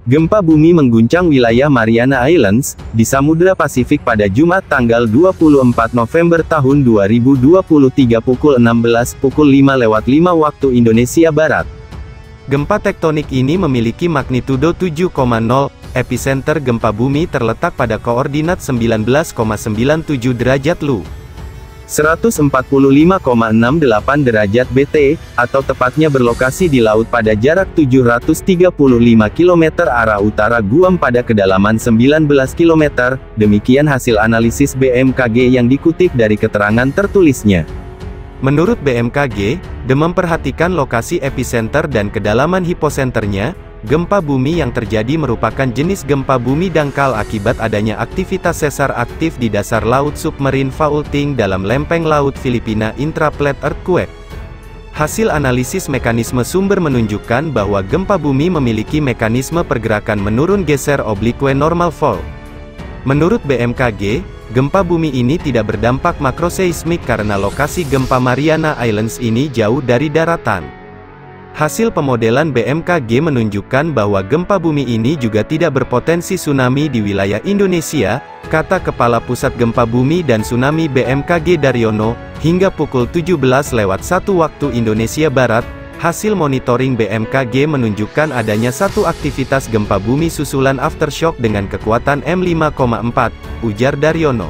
Gempa bumi mengguncang wilayah Mariana Islands, di Samudra Pasifik pada Jumat tanggal 24 November tahun 2023 pukul 16.05 waktu Indonesia Barat. Gempa tektonik ini memiliki magnitudo 7,0, epicenter gempa bumi terletak pada koordinat 19,97 derajat Lu. 145,68 derajat BT, atau tepatnya berlokasi di laut pada jarak 735 km arah utara Guam pada kedalaman 19 km, demikian hasil analisis BMKG yang dikutip dari keterangan tertulisnya. Menurut BMKG, memperhatikan lokasi epicenter dan kedalaman hiposenternya, gempa bumi yang terjadi merupakan jenis gempa bumi dangkal akibat adanya aktivitas sesar aktif di dasar laut submarine faulting dalam lempeng laut Filipina intraplate earthquake. Hasil analisis mekanisme sumber menunjukkan bahwa gempa bumi memiliki mekanisme pergerakan menurun geser oblique normal fault. Menurut BMKG, gempa bumi ini tidak berdampak makroseismik karena lokasi gempa Mariana Islands ini jauh dari daratan. Hasil pemodelan BMKG menunjukkan bahwa gempa bumi ini juga tidak berpotensi tsunami di wilayah Indonesia, kata Kepala Pusat Gempa Bumi dan Tsunami BMKG Daryono. Hingga pukul 17.01 waktu Indonesia Barat, hasil monitoring BMKG menunjukkan adanya satu aktivitas gempa bumi susulan aftershock dengan kekuatan M5,4, ujar Daryono.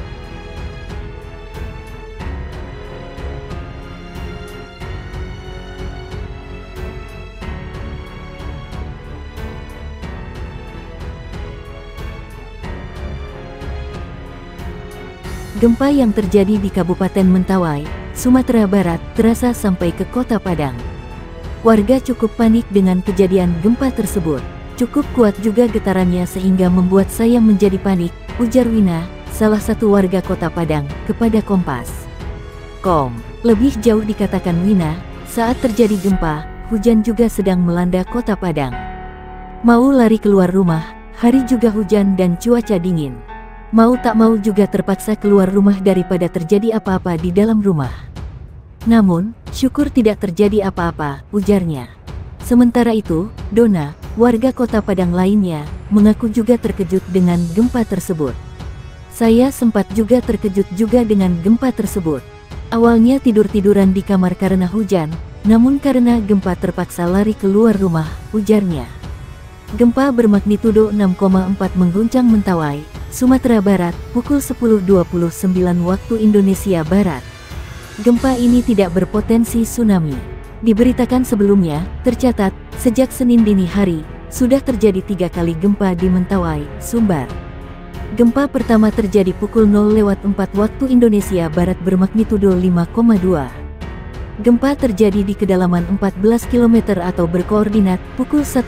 Gempa yang terjadi di Kabupaten Mentawai, Sumatera Barat, terasa sampai ke Kota Padang. Warga cukup panik dengan kejadian gempa tersebut. Cukup kuat juga getarannya sehingga membuat saya menjadi panik, ujar Wina, salah satu warga Kota Padang, kepada Kompas.com. Lebih jauh dikatakan Wina, saat terjadi gempa, hujan juga sedang melanda Kota Padang. Mau lari keluar rumah, hari juga hujan dan cuaca dingin. Mau tak mau juga terpaksa keluar rumah daripada terjadi apa-apa di dalam rumah. Namun, syukur tidak terjadi apa-apa, ujarnya. Sementara itu, Dona, warga Kota Padang lainnya, mengaku juga terkejut dengan gempa tersebut. Saya sempat juga terkejut juga dengan gempa tersebut. Awalnya tidur-tiduran di kamar karena hujan, namun karena gempa terpaksa lari keluar rumah, ujarnya. Gempa bermagnitudo 6,4 mengguncang Mentawai, Sumatera Barat, pukul 10.29 waktu Indonesia Barat. Gempa ini tidak berpotensi tsunami. Diberitakan sebelumnya, tercatat, sejak Senin dini hari, sudah terjadi 3 kali gempa di Mentawai, Sumbar. Gempa pertama terjadi pukul 0.04 waktu Indonesia Barat bermagnitudo 5,2. Gempa terjadi di kedalaman 14 km atau berkoordinat pukul 1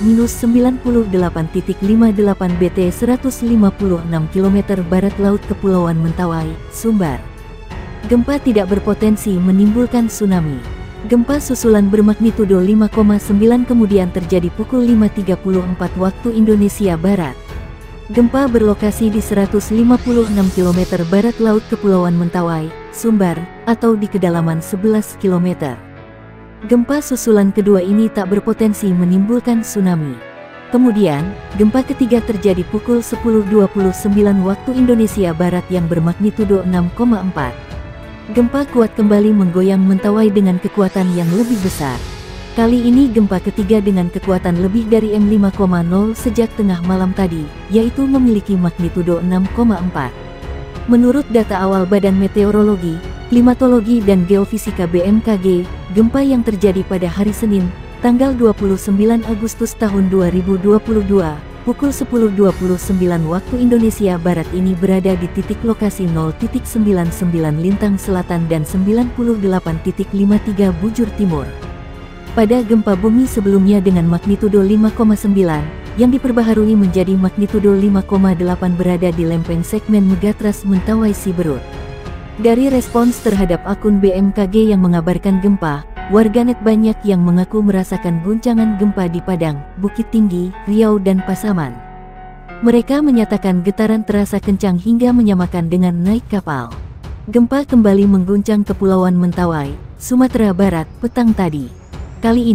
LS-98.58 BT 156 km barat laut Kepulauan Mentawai, Sumbar. Gempa tidak berpotensi menimbulkan tsunami. Gempa susulan bermagnitudo 5,9 kemudian terjadi pukul 5.34 waktu Indonesia Barat. Gempa berlokasi di 156 km barat laut Kepulauan Mentawai, Sumbar, atau di kedalaman 11 km. Gempa susulan kedua ini tak berpotensi menimbulkan tsunami. Kemudian, gempa ketiga terjadi pukul 10.29 waktu Indonesia Barat yang bermagnitudo 6,4. Gempa kuat kembali menggoyang Mentawai dengan kekuatan yang lebih besar. Kali ini gempa ketiga dengan kekuatan lebih dari M5,0 sejak tengah malam tadi, yaitu memiliki magnitudo 6,4. Menurut data awal Badan Meteorologi, Klimatologi dan Geofisika BMKG, gempa yang terjadi pada hari Senin, tanggal 29 Agustus tahun 2022, pukul 10.29 waktu Indonesia Barat ini berada di titik lokasi 0.99 Lintang Selatan dan 98.53 Bujur Timur. Pada gempa bumi sebelumnya dengan magnitudo 5,9, yang diperbaharui menjadi magnitudo 5,8 berada di lempeng segmen Megatras Mentawai Siberut. Dari respons terhadap akun BMKG yang mengabarkan gempa, warganet banyak yang mengaku merasakan guncangan gempa di Padang, Bukit Tinggi, Riau dan Pasaman. Mereka menyatakan getaran terasa kencang hingga menyamakan dengan naik kapal. Gempa kembali mengguncang Kepulauan Mentawai, Sumatera Barat, petang tadi. Kali ini,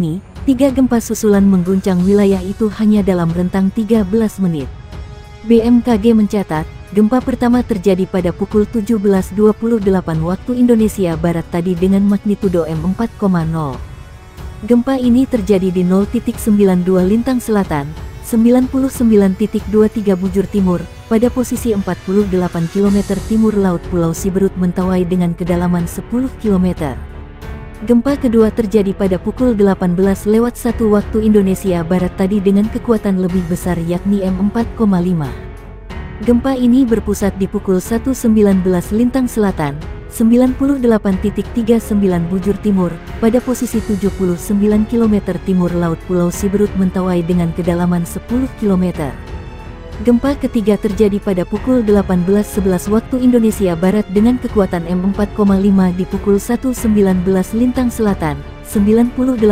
3 gempa susulan mengguncang wilayah itu hanya dalam rentang 13 menit. BMKG mencatat, gempa pertama terjadi pada pukul 17.28 waktu Indonesia Barat tadi dengan magnitudo M4,0. Gempa ini terjadi di 0.92 Lintang Selatan, 99.23 Bujur Timur, pada posisi 48 km timur laut Pulau Siberut Mentawai dengan kedalaman 10 km. Gempa kedua terjadi pada pukul 18.01 waktu Indonesia Barat tadi dengan kekuatan lebih besar yakni M4,5. Gempa ini berpusat di pukul 1.19 Lintang Selatan, 98.39 Bujur Timur, pada posisi 79 km timur laut Pulau Siberut Mentawai dengan kedalaman 10 km. Gempa ketiga terjadi pada pukul 18.11 waktu Indonesia Barat dengan kekuatan M4,5 di pukul 1.19 Lintang Selatan, 98.39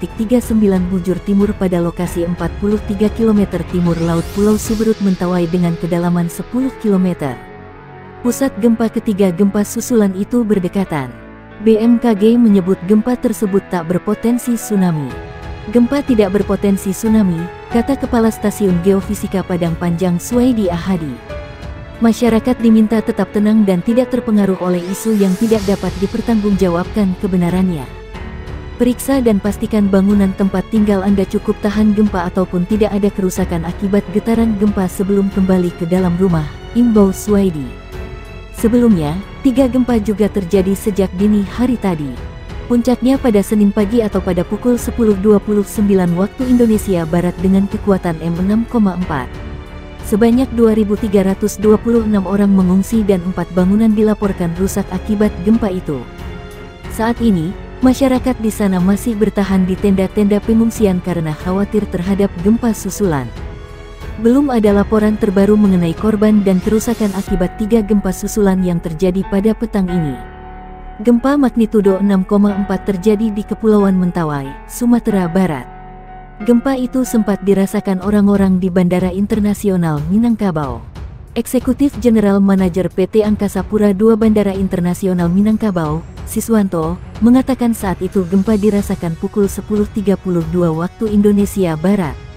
Bujur Timur pada lokasi 43 km timur laut Pulau Siberut Mentawai dengan kedalaman 10 km. Pusat gempa ketiga gempa susulan itu berdekatan. BMKG menyebut gempa tersebut tak berpotensi tsunami. Gempa tidak berpotensi tsunami, kata Kepala Stasiun Geofisika Padang Panjang Suwaidi Ahadi. Masyarakat diminta tetap tenang dan tidak terpengaruh oleh isu yang tidak dapat dipertanggungjawabkan kebenarannya. Periksa dan pastikan bangunan tempat tinggal Anda cukup tahan gempa ataupun tidak ada kerusakan akibat getaran gempa sebelum kembali ke dalam rumah, imbau Suwaidi. Sebelumnya, 3 gempa juga terjadi sejak dini hari tadi. Puncaknya pada Senin pagi atau pada pukul 10.29 waktu Indonesia Barat dengan kekuatan M6,4. Sebanyak 2.326 orang mengungsi dan 4 bangunan dilaporkan rusak akibat gempa itu. Saat ini, masyarakat di sana masih bertahan di tenda-tenda pengungsian karena khawatir terhadap gempa susulan. Belum ada laporan terbaru mengenai korban dan kerusakan akibat 3 gempa susulan yang terjadi pada petang ini. Gempa magnitudo 6,4 terjadi di Kepulauan Mentawai, Sumatera Barat. Gempa itu sempat dirasakan orang-orang di Bandara Internasional Minangkabau. Eksekutif General Manager PT Angkasa Pura II Bandara Internasional Minangkabau, Siswanto, mengatakan saat itu gempa dirasakan pukul 10.32 waktu Indonesia Barat.